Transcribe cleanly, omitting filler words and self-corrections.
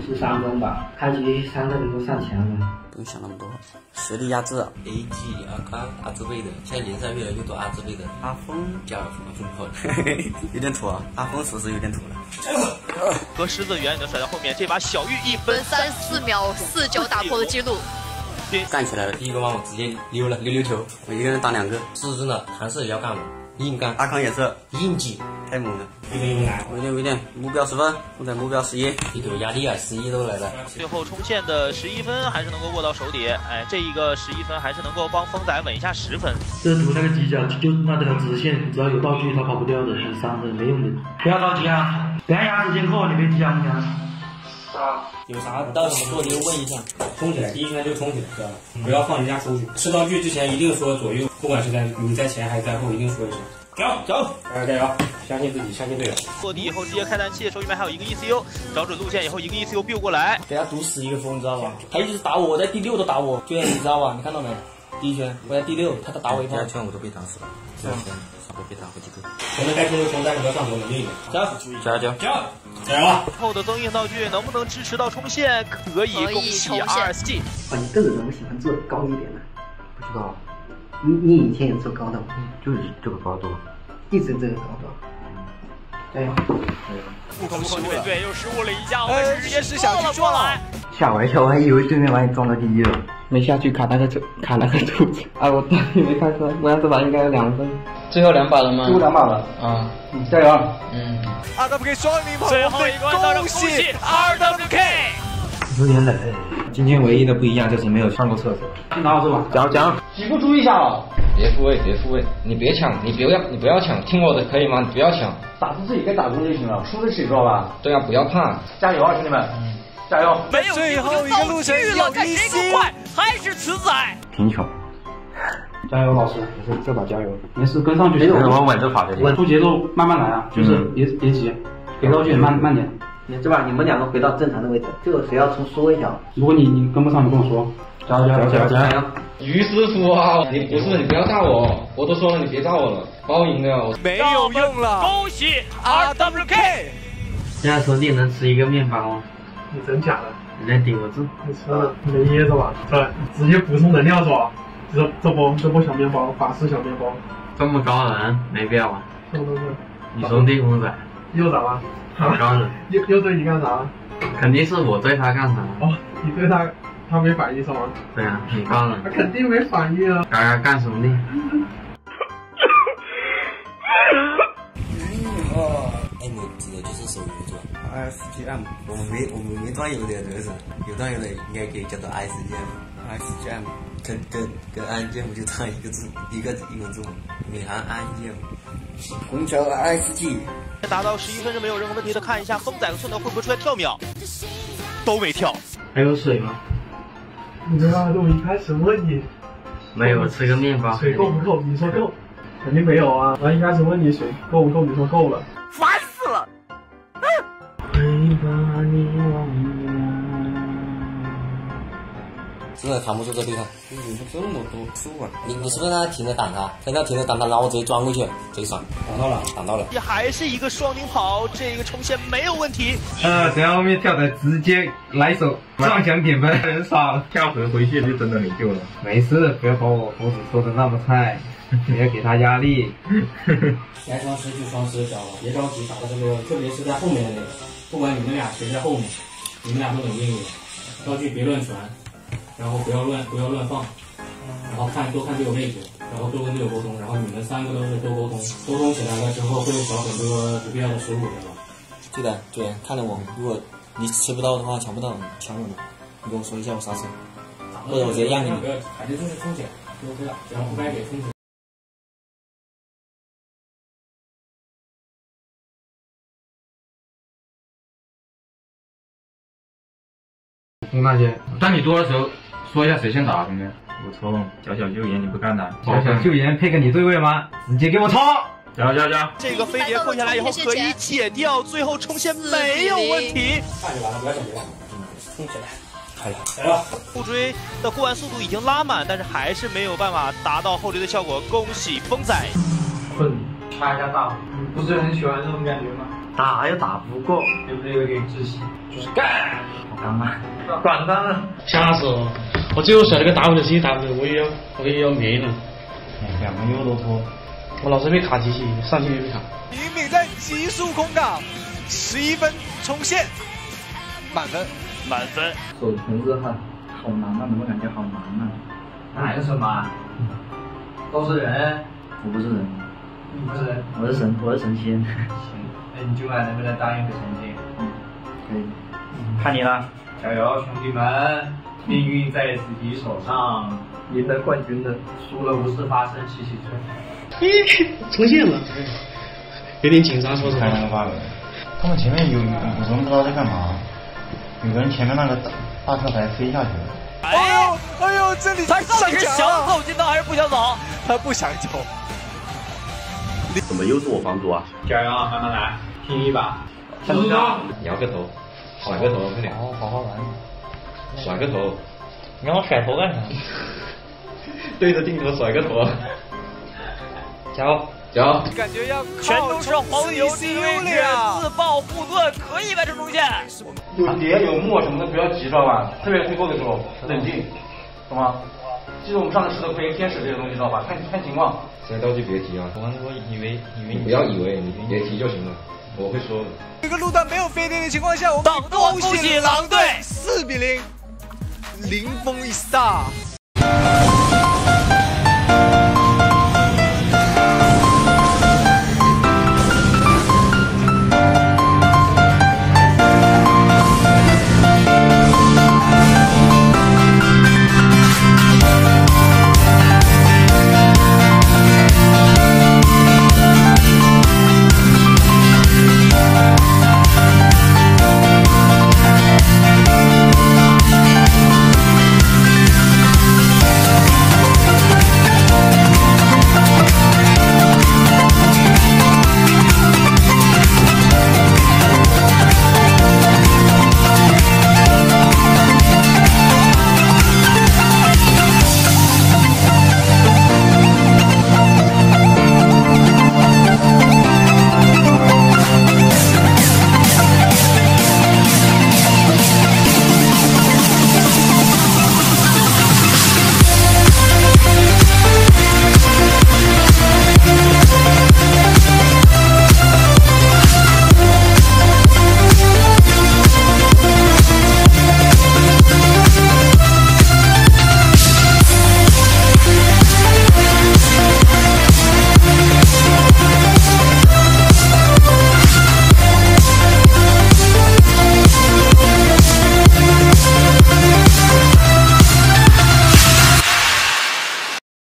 13分吧，开局3个人都上前了。 不用想那么多，实力压制。 AG、阿康、阿兹贝的，现在联赛越来越多阿兹贝的。阿峰加了什么风炮？ 有点土啊，阿峰是不是有点土了？ 和狮子远远的甩在后面，这把小玉1分 34秒49打破了记录。 干起来了！ 第一个弯我直接溜了溜球， 我一个人打2个。 是真的，还是要干嘛？硬干。 阿康也是硬挤， 太猛了。 危点，目标10分，我在目标11。 一头压力啊，11都来了。 最后冲线的11分还是能够握到手底，哎，这一个11分还是能够帮风仔稳一下10分。 这图那个犄角就那条直线，只要有道具它跑不掉的，很伤的，没用的。不要着急啊，蓝牙直接扣，你别急啊， 有啥到什么做你就问一下，冲起来，第一圈就冲起来，知道吧？不要放人家出去。吃道具之前一定说左右，不管是你在前还是在后，一定说一声。走，加油！相信自己，相信队友。 落地以后直接开弹器，手里面还有一个 ECU， 找准路线以后一个 ECU biu 过来， 给他毒死一个风，你知道吧？他一直打我，我在第6都打我，就你知道吧？你看到没？第一圈我在第6，他打我一炮。 第2圈我都被打死了，第2圈差不多被打好几个。 我们该冲就冲，但是不要上头，冷静一点。 加油！ 加油！ 后的增硬道具能不能支持到冲线？可以，恭喜 RSG。 你这个人我喜欢做高一点的。 不知道， 你以前也做高的吗？ 就是这个高度， 一直这个高度。加油！ 对，又失误了一下，我们直接是想去撞了。 吓我一跳，我还以为对面把你撞到第1了。没下去卡那个柱子。啊，我你没看出来，我这把应该有2分。 最后2把了吗？ 最后2把了。 啊， 加油 ！RWK 双零跑，最后一关到了，恭喜 RWK！ 有点冷。今天唯一的不一样就是没有上过厕所。先拿好这把，讲。 起步注意一下哦。别复位，你别抢，你不要抢，听我的可以吗？你不要抢， 打出自己该打中就行了，输得起知道吧？ 对啊，不要怕， 加油啊，兄弟们！加油！ 没有最后一个路程了，看谁更快，还是雌仔？ 贫穷。 加油，老师！没事，这把加油，没事，跟上就行。 我稳着跑的， 稳住节奏，慢慢来啊，就是别急，给道具慢点。你这把你们2个回到正常的位置，这个谁要从缩一条。如果你跟不上，你跟我说。加油！ 于师傅啊，你不要炸我，我都说了你别炸我了，把我赢了， 没有用了，恭喜 RWK！ 现在手底能吃一个面包吗？ 你真假的？ 你在顶我住？ 你吃了没噎着吧？直接补充能量是吧？这波小面包，法式小面包， 这么高冷，没必要啊。 是。 你兄弟公仔又咋了？ 好高冷。 又对你干啥？ 肯定是我对他干啥。 哦，你对他没反应是吗？ 对啊，很高冷。 他肯定没反应啊。 干兄弟。 M 指的就是手游是吧 ？ISGM， 我们没端游的这个是，有端游的应该可以叫做 ISGM。跟安键就差一个字，一个英文字母，美韩安键。虹桥 ISG。 达到11分是没有任何问题的，看一下风仔和顺德会不会出来跳秒，都没跳。 还有水吗？ 你这个我一开始问你， 没有，吃个面包。 水够不够？你说够，肯定没有啊。我一开始问你水够不够，你说够了。 烦死了！ 会把你忘了。 真的扛不住这对抗。 怎么这么多出啊？ 你是不是在那停着挡他？在那停着挡他，然后我直接钻过去，贼爽。挡到了。 也还是一个双领跑，这个冲线没有问题。 在后面跳的直接来手撞墙点分，人少了，跳回去就真的没救了。没事，不要把我脖子说的那么菜，不要给他压力。 该双狮就双狮，知道吧？别着急打到这个，特别是在后面的那个，不管你们俩谁在后面，你们俩都冷静一点，道具别乱传。然后不要乱放，然后多看队友位置，然后多跟队友沟通，然后你们3个都是多沟通起来了之后会少很多不必要的失误，对吧？ 对的，对，看着我，如果你吃不到的话，抢不到抢我的，你跟我说一下我刹车，或者我直接让给你。 反正就是冲起来就 OK 了，只要不该给冲起来。 那些，当你多的时候，说一下谁先打，兄弟。我冲，小救援你不干的，小救援配个你对位吗？直接给我冲！加！ 这个飞碟扣下来以后可以解掉，最后冲线没有问题。 看就完了，不要想别的。 冲起来！ 来了！ 后追的过弯速度已经拉满，但是还是没有办法达到后追的效果。恭喜风仔！ 困， 掐一下大，不是很喜欢这种感觉吗？打又打不过，对不对？有点窒息，就是干，好刚啊，管他呢。 吓死我！我最后甩了个 WCW， 我也要没了。 2个油都脱， 我老是被卡机器，上去就被卡。 俞敏在急速空港，11分冲线，满分。 满分。 手全是汗，好难啊！怎么感觉好难啊？哪有什么啊？都是人。我不是人。你不是人？我是神，我是神仙。行，那你今晚能不能当一回神仙？可以。看你了，加油，兄弟们！命运在自己手上，赢得冠军的，输了无事发生，洗洗睡。冲线了，有点紧张，说实话。 看那个 bug， 他们前面有人不知道在干嘛，有个人前面那个大跳台飞下去了。 哎呦，这里他到底是想走进道还是不想走？ 他不想走。 怎么又是我房主啊？ 加油，慢慢来，拼一把。 摇个头，甩个头，快点。 好好玩。 甩个头。 你让我甩头干啥？ 对着镜头甩个头。 加油！ 加油！ 感觉要全都是黄牛这个位置，自爆护盾可以完成冲线。 有碟有墨什么的不要急，知道吧？特别最后的时候冷静，懂吗？记住我们上次吃的亏，天使这些东西知道吧？看情况。 这些道具别提啊！ 我刚才说以为你不要以为，你别提就行了，我会说的。 这个路段没有飞碟的情况下，我们恭喜狼队 4比0，零封一 star。